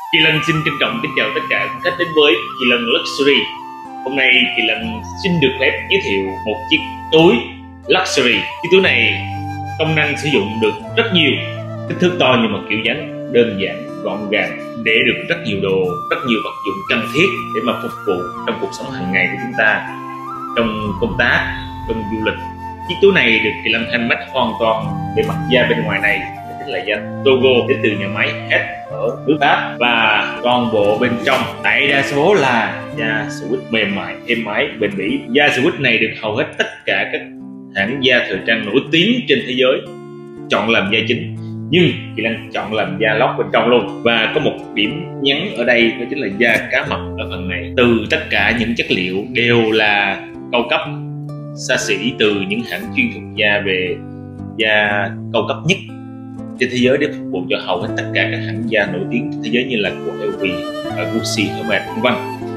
Kỳ Lân xin trân trọng kính chào tất cả các khách đến với Kỳ Lân Luxury. Hôm nay Kỳ Lân xin được phép giới thiệu một chiếc túi Luxury. Chiếc túi này công năng sử dụng được rất nhiều, kích thước to nhưng mà kiểu dáng đơn giản, gọn gàng, để được rất nhiều đồ, rất nhiều vật dụng cần thiết để mà phục vụ trong cuộc sống hàng ngày của chúng ta, trong công tác, trong du lịch. Chiếc túi này được Kỳ Lân handmade hoàn toàn. Bề mặt da bên ngoài này chính là da logo đến từ nhà máy hết ở nước Pháp, và toàn bộ bên trong đại đa số là da Swiss mềm mại, êm ái, bền bỉ. Da Swiss này được hầu hết tất cả các hãng da thời trang nổi tiếng trên thế giới chọn làm da chính, nhưng Kỳ Lân chọn làm da lót bên trong luôn. Và có một điểm nhấn ở đây, đó chính là da cá mập ở phần này. Từ tất cả những chất liệu đều là cao cấp, xa xỉ, từ những hãng chuyên thuộc da về da cao cấp nhất trên thế giới để phục vụ cho hầu hết tất cả các hãng da nổi tiếng trên thế giới như là của LV, Gucci, Hermes, v.v.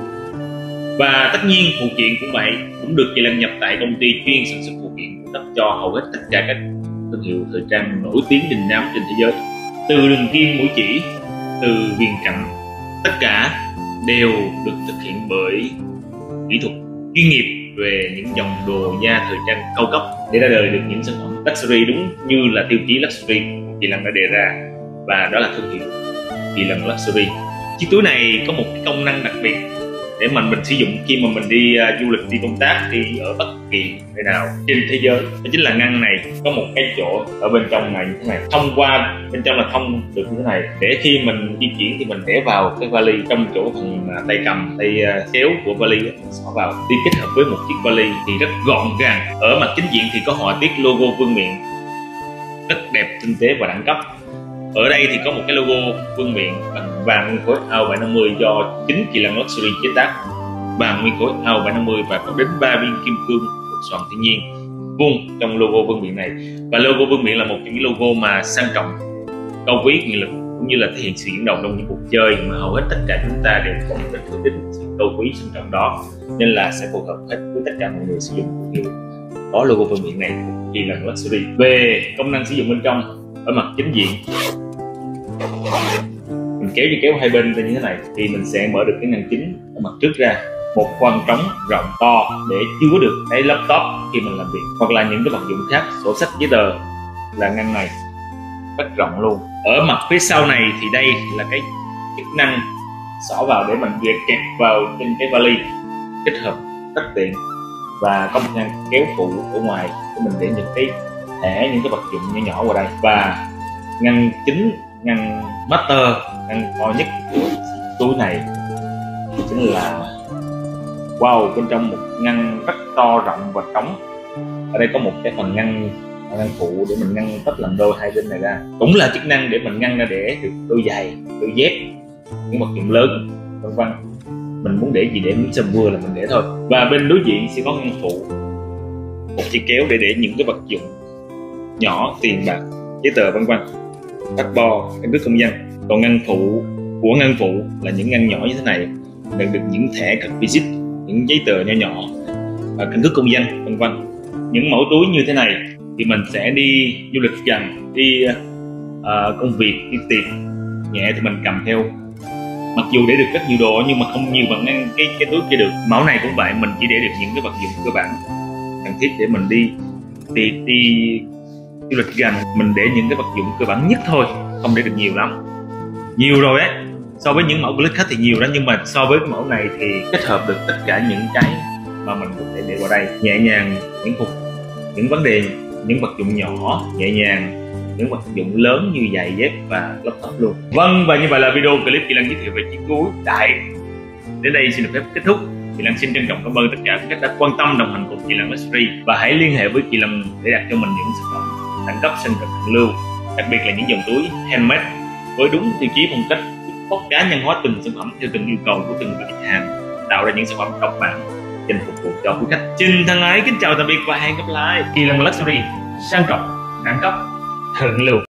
Và tất nhiên phụ kiện cũng vậy, cũng được Kỳ Lân nhập tại công ty chuyên sản xuất phụ kiện cung cấp cho hầu hết tất cả các thương hiệu thời trang nổi tiếng đình đám trên thế giới. Từ đường kim, mũi chỉ, từ viền cạnh, tất cả đều được thực hiện bởi kỹ thuật chuyên nghiệp về những dòng đồ da thời trang cao cấp để ra đời được những sản phẩm luxury đúng như là tiêu chí luxury Kỳ Lân đã đề ra, và đó là thương hiệu Kỳ Lân Luxury. Chiếc túi này có một cái công năng đặc biệt để mình sử dụng khi mà mình đi du lịch, đi công tác, đi ở bất kỳ nơi nào trên thế giới. Đó chính là ngăn này có một cái chỗ ở bên trong này như thế này, thông qua bên trong là thông được như thế này, để khi mình di chuyển thì mình để vào cái vali trong chỗ phần tay cầm, tay kéo của vali xỏ vào, đi kết hợp với một chiếc vali thì rất gọn gàng. Ở mặt chính diện thì có họa tiết logo vương miện rất đẹp, tinh tế và đẳng cấp. Ở đây thì có một cái logo vương miện bằng vàng nguyên khối AO750 do chính Kỳ Lân Luxury chế tác, vàng nguyên khối AO750, và có đến 3 viên kim cương được xoàn thiên nhiên vuông trong logo vương miện này. Và logo vương miện là một trong những logo mà sang trọng, cao quý, quyền lực, cũng như là thể hiện sự dẫn đầu trong những cuộc chơi mà hầu hết tất cả chúng ta đều có mục đích hướng đến sự cao quý sang trọng đó, nên là sẽ phù hợp hết với tất cả mọi người sử dụng thương hiệu có logo vương miện này của Kỳ Lân Luxury. Về công năng sử dụng bên trong, ở mặt chính diện mình kéo hai bên như thế này thì mình sẽ mở được cái ngăn chính ở mặt trước ra, một khoang trống rộng to để chứa được cái laptop khi mình làm việc, hoặc là những cái vật dụng khác, sổ sách, giấy tờ, là ngăn này rất rộng luôn. Ở mặt phía sau này thì đây là cái chức năng xỏ vào để mình vừa kẹp vào trên cái vali, kết hợp rất tiện. Và có một ngăn kéo phụ ở ngoài để mình để những cái thẻ, những cái vật dụng nhỏ nhỏ vào đây. Và ngăn chính, ngăn master, ngăn to nhất của túi này chính là wow, bên trong một ngăn rất to, rộng và trống. Ở đây có một cái phần ngăn phụ để mình ngăn tách làm đôi hai bên này ra, cũng là chức năng để mình ngăn ra để được đôi giày, đôi dép, những vật dụng lớn, v.v. Mình muốn để gì để muốn xem vừa là mình để thôi. Và bên đối diện sẽ có ngăn phụ, một chiếc kéo để những cái vật dụng nhỏ, tiền bạc, giấy tờ, v.v. passport, căn cước công dân. Còn ngăn phụ của ngăn phụ là những ngăn nhỏ như thế này, nhận được những thẻ card visit, những giấy tờ nhỏ nhỏ, căn cước công dân, v.v. Những mẫu túi như thế này thì mình sẽ đi du lịch gần, đi công việc, đi tiệc nhẹ thì mình cầm theo. Mặc dù để được rất nhiều đồ nhưng mà không nhiều bằng ngăn cái túi kia được. Mẫu này cũng vậy, mình chỉ để được những cái vật dụng cơ bản cần thiết để mình đi du lịch gần. Mình để những cái vật dụng cơ bản nhất thôi, không để được nhiều lắm. Nhiều rồi đấy, so với những mẫu click khác thì nhiều đó, nhưng mà so với cái mẫu này thì kết hợp được tất cả những cái mà mình có thể để vào đây, nhẹ nhàng, những vấn đề, những vật dụng nhỏ nhẹ nhàng, những vật dụng lớn như giày dép và laptop luôn. Vâng, và như vậy là video clip Kỳ Lân giới thiệu về chiếc túi đại đến đây xin được phép kết thúc. Kỳ Lân xin trân trọng cảm ơn tất cả các đã quan tâm đồng hành cùng Kỳ Lân Luxury, và hãy liên hệ với Kỳ Lân để đặt cho mình những sản phẩm đẳng cấp, sang trọng, thượng lưu, đặc biệt là những dòng túi handmade với đúng tiêu chí phong cách, có cá nhân hóa từng sản phẩm theo từng yêu cầu của từng khách hàng, tạo ra những sản phẩm độc bản dành phục vụ cho quý khách. Xin thân ái kính chào tạm biệt và hẹn gặp lại. Kỳ Lân Luxury, sang trọng, đẳng cấp, thượng lưu.